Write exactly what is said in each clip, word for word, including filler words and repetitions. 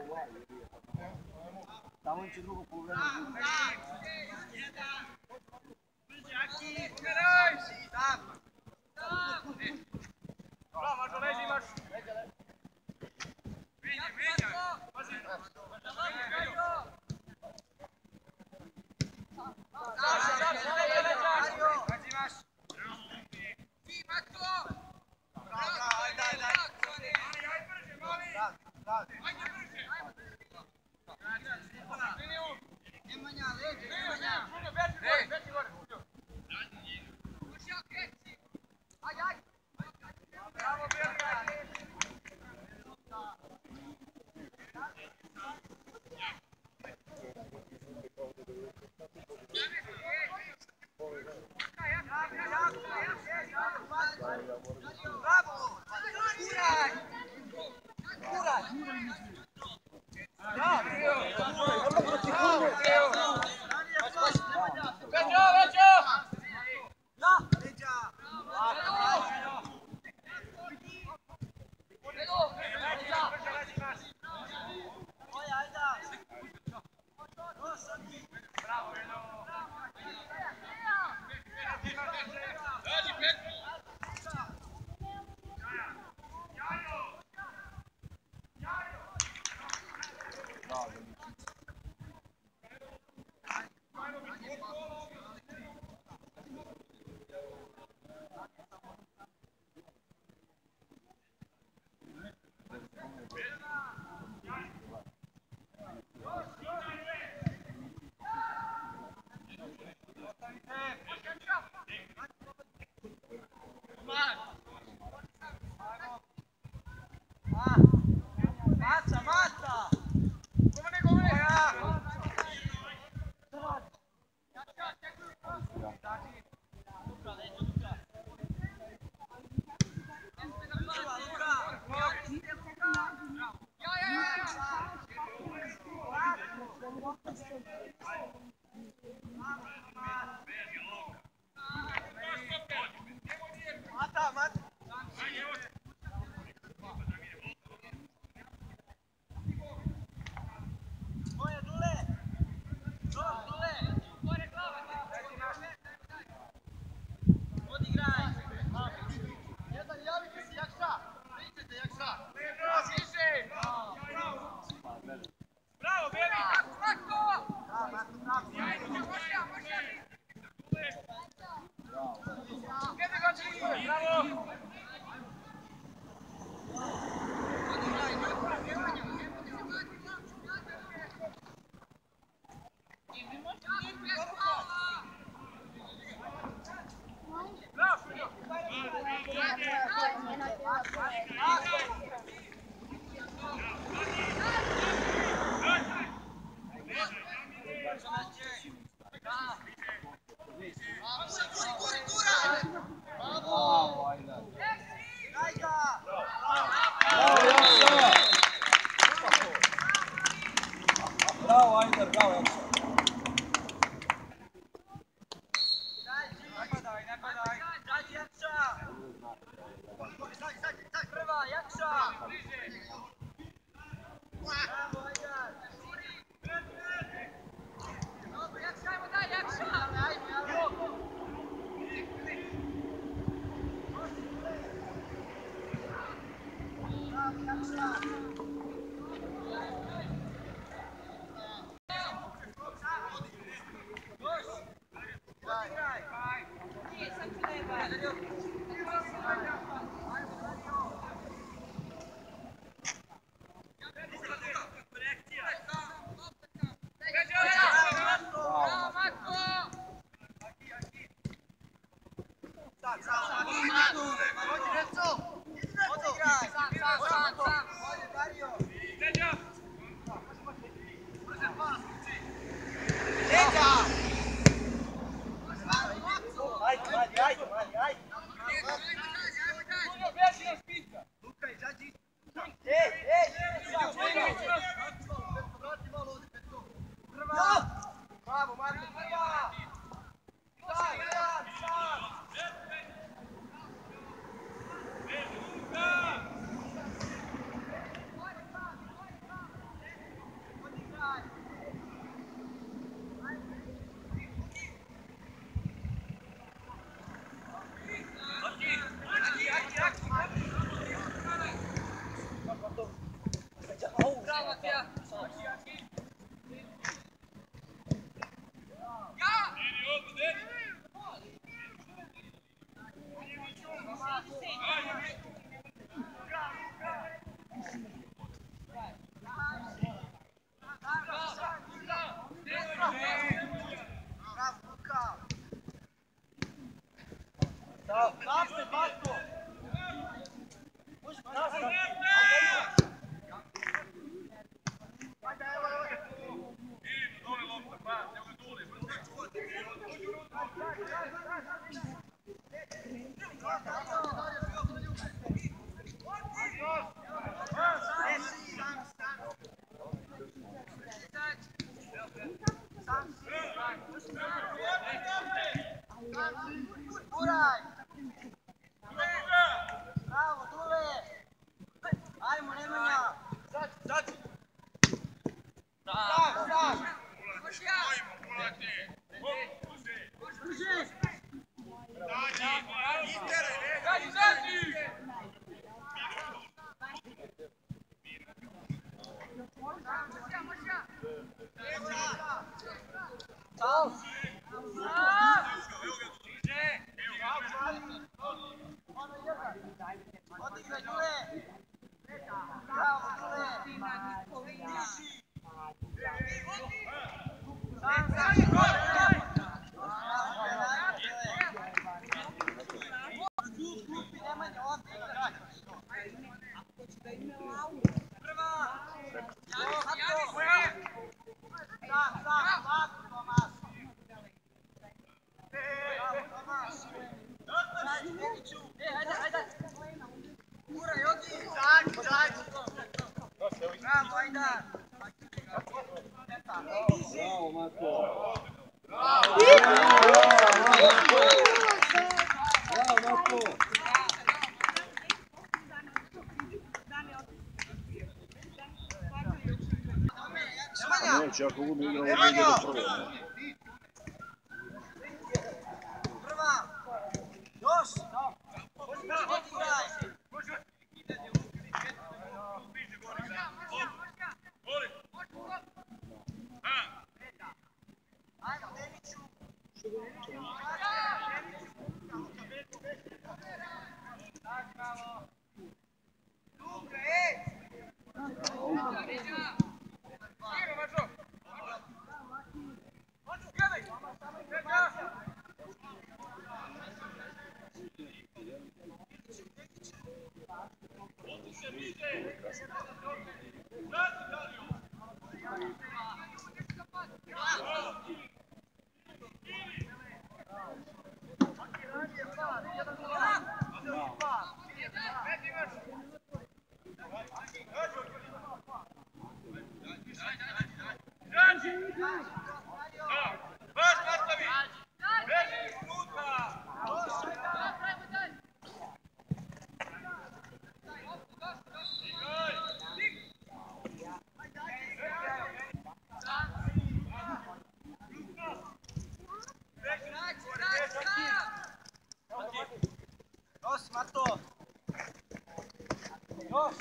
Tamo će drugo polovreme. Bravo, Mažo, leži, imaš. Menja, menja. Pazi. Sam se, Batko! Možeš nastaviti! Ajde, evo je ovdje! Ili dole lopta, pa, evo je dole! Uraj! Bravo, Dule! Ajmo, Nemanja! Zađi, zađi! Stak, stak! Ajmo, ulati! Drži! Zađi! Iteraj, ne! Zađi, zađi! Stal! Odigraj, Dule! Bravo, Dule! Diši! Sam, sam! Kupi, Nemanja, ovdje igraj! Prva! Sam, sam, lako, Tomas! Bravo, Tomas! Zađi, Miliću! E, hajde, hajde! Uraj, odi! Zađi, zađi! Bravo, ajde! Bravo, Marko! Bravo! Bravo, Marko! Neće, ako bude igrao, ide do prve. Prva! Još! Odigraj! Ajmo, Deniću! Luka, ej! Baš nastavi! Beži unutra! Još, Mato! Još!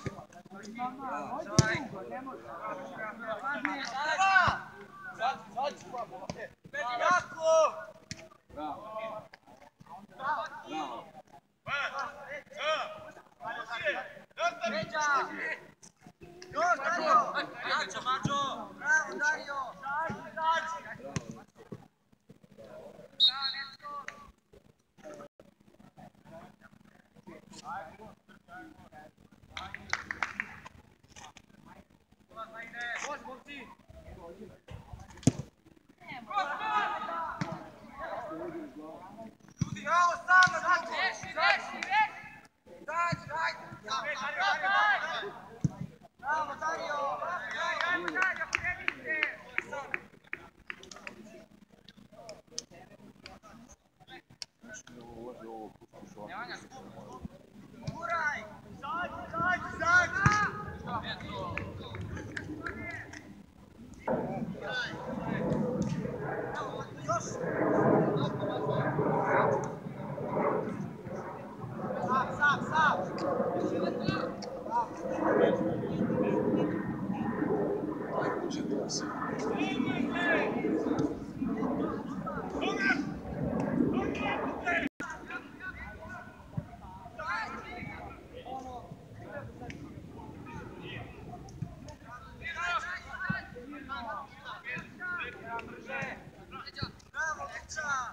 Zađi, zađi! Jako! Bravo! Bravo! Međa! Još, Dario! Jača, Mađo! Bravo, Dario! Zađi, zađi! Može, momci! Ljudi, evo sam na drugu! Reši, reši, reši! Dađi, dajde! Bravo, Dario! Ajmo, Dario, prebite! Nemanja, uraj! Zađi, zađi, zađi! Još! Sam, sam, sam! Uđe do vas. Bravo, Liča!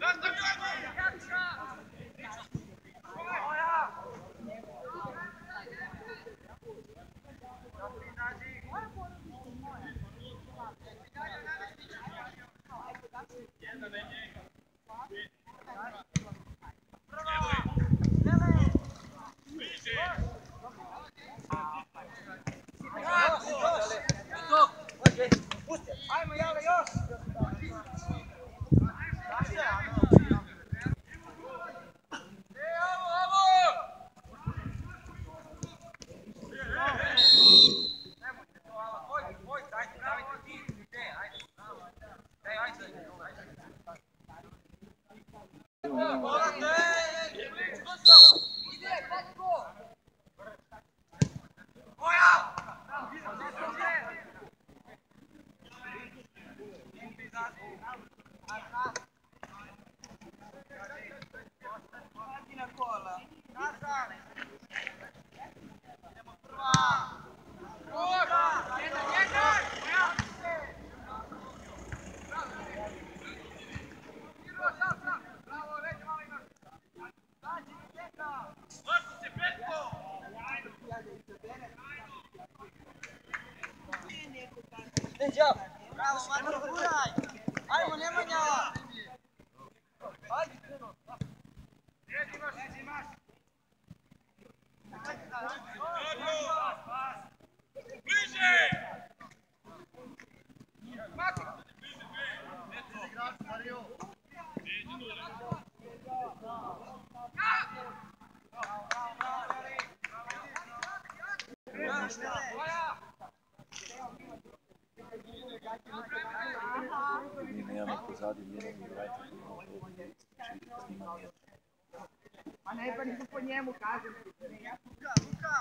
Pa ne pa nisu po njemu, kažem. Luka, Luka!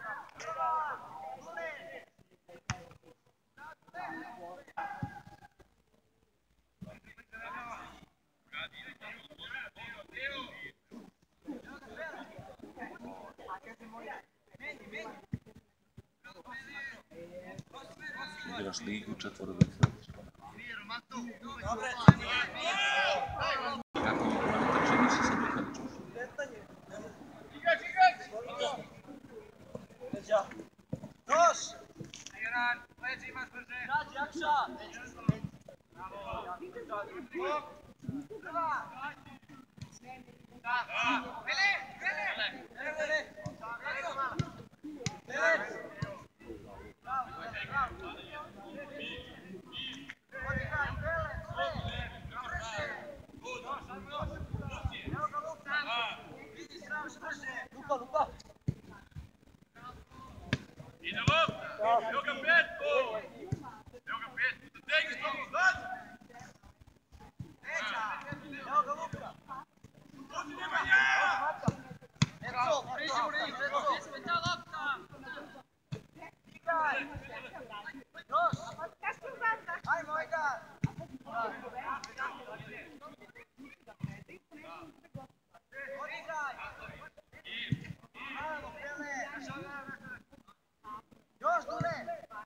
Igraš ligu četvrtog. Dobre, kako mi trčini se sad ukaliču? Igrač, igrač! Još! Iran, leđi imaš brže. Rađi, Jakša! Vili, Vili! Vili! Luka, Luka! Idemo! Evo ga pet! Evo ga pet! Zategni što mu znaš! Evo ga Luka! Uzi Nemanja! Eto, priđi mu ring, eto! Ismeta lopta! Igaj! Još! Ajmo, Igaj! Igaj! Ajmo, Pele! Još, Dune!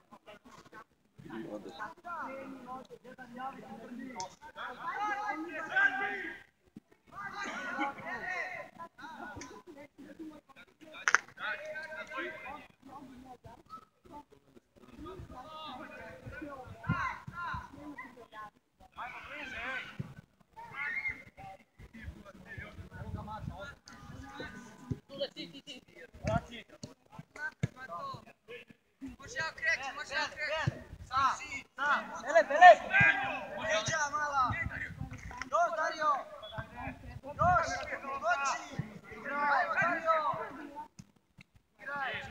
Pele, Pele! Uđa mala! Još, Dario! Još! Doći! Ajmo, Dario! Igraj!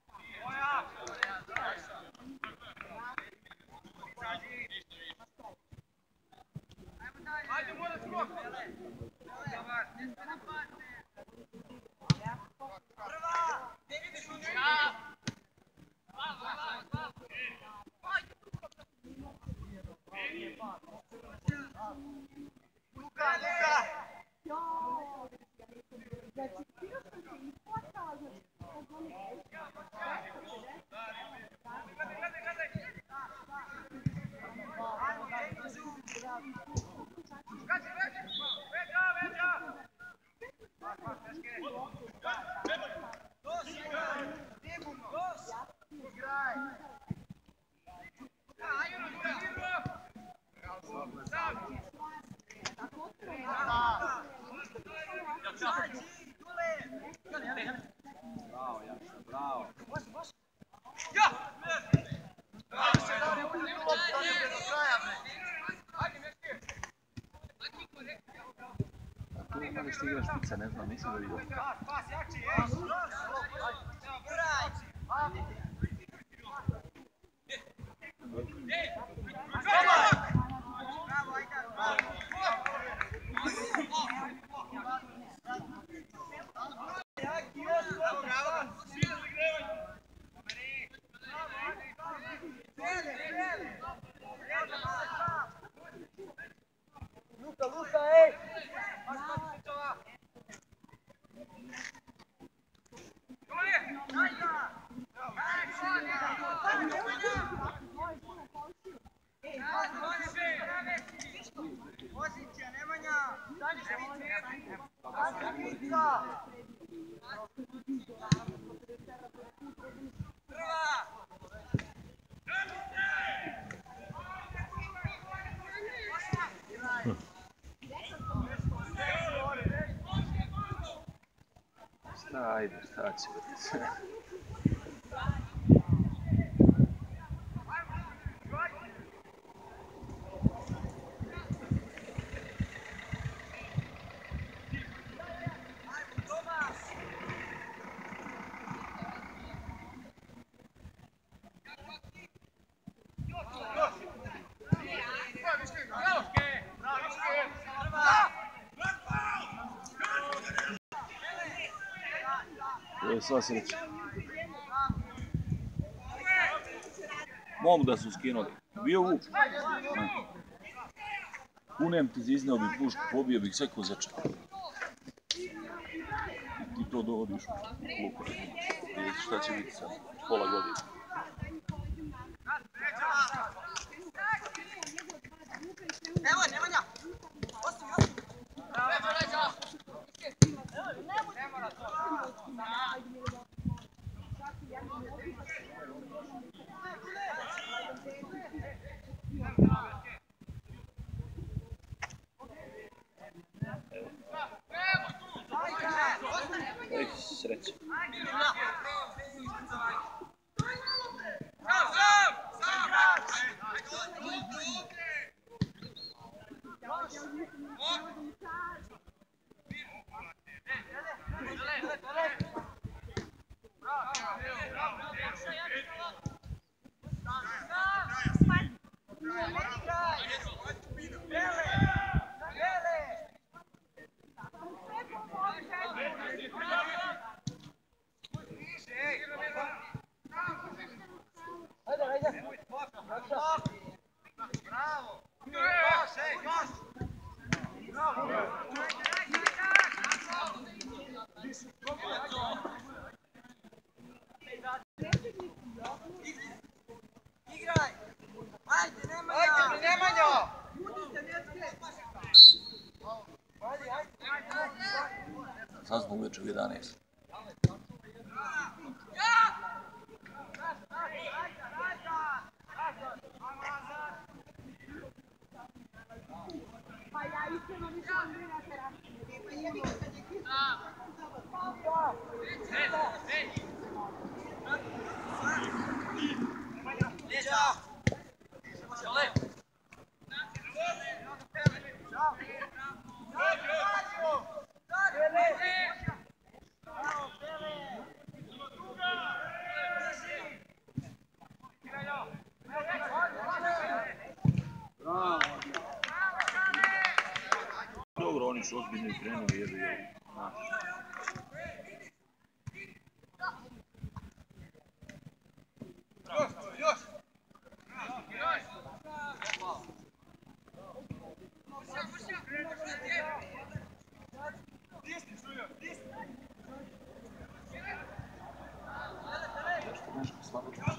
Ajde, mora skok! Prva! Luka, Luka! Gađi, gađi! Ivica, ne znam, nisam ga vidio. Luka, Luka, ej! Pozicija, Nemanja! Prva! Šta, ajde, šta će biti? To je sva sreća. Mogu da su skinuli. Bio Vuk. Kunem ti izneo bi pušku, pobio bih sve ko začeo. I ti to dovodiš u klupu. Vidjeti šta će biti sad, pola godine. Evo je, Nemanja! Ostavi, ostavi! Leđa, leđa! Ne mora to! Ej, sreća. Igraj! Ajde, Nemanja! Ajde, Nemanja! Sad smo uveče u jedanaest. Pa ja iskreno nisam Andrina terapija. Dobro, oni su ozbiljno i krenuli, jedu je. Nešto slabo čuči.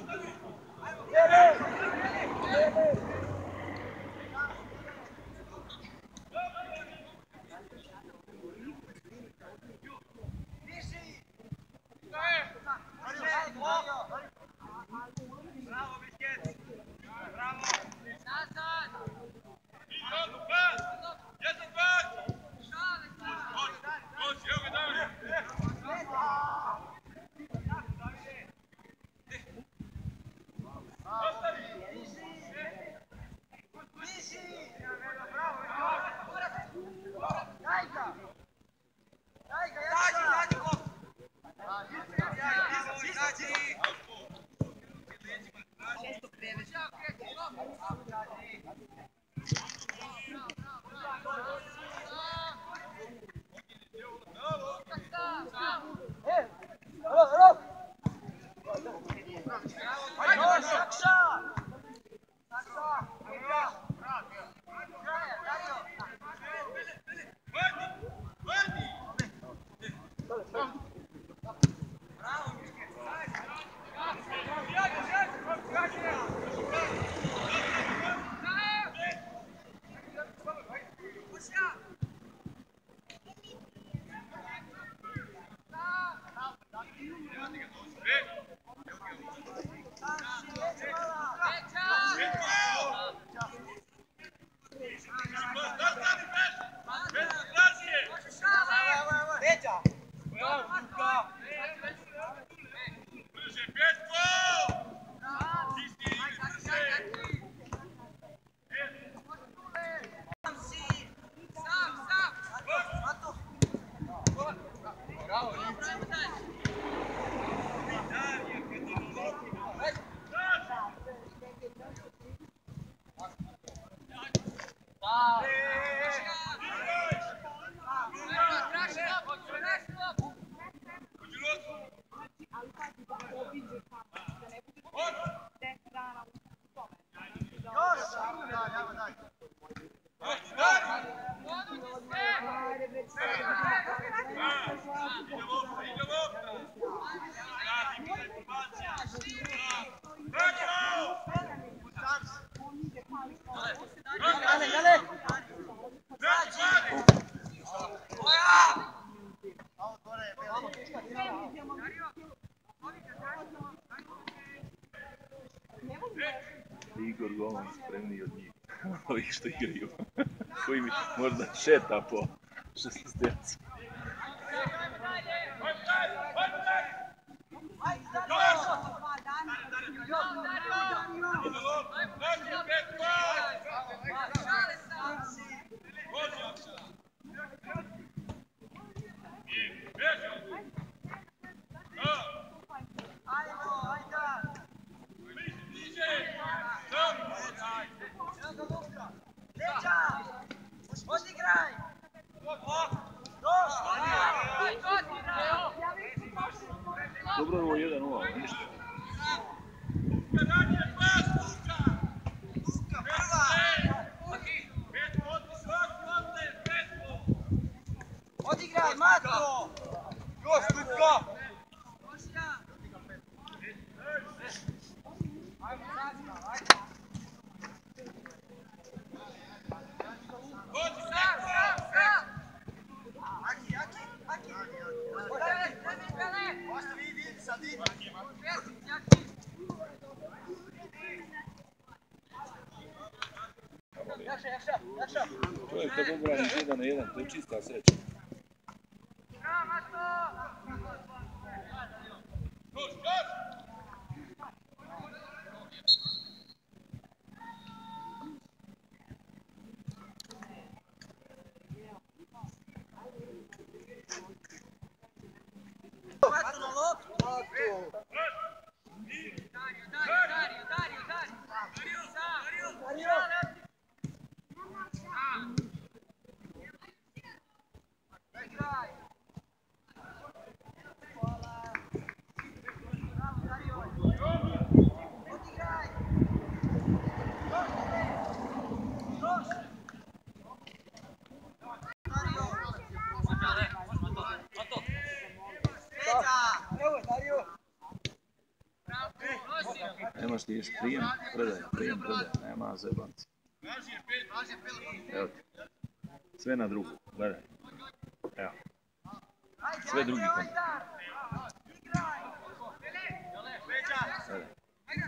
Igor golom spremniji od njih, ovih što igraju, koji mi možda šeta po šestnaest. Odigraj! Dobro je ovo jedan nula, ništa. Odigraj, Matko! Još, Luka! Čovjek kad obrani jedan na jedan, to je čista sreća. Nemaš ti još prijem, predaj, prijem, predaj, nema zebanci. Evo ti. Sve na drugu, gledaj. Evo. Sve drugi kom. Gledaj.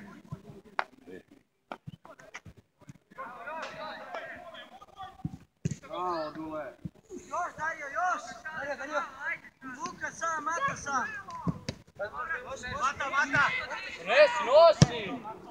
Bravo, Dule. Još, Dario, još! Dario, Dario! Luka sam, Mata sam! Mata, Mata! Nosi, nosi!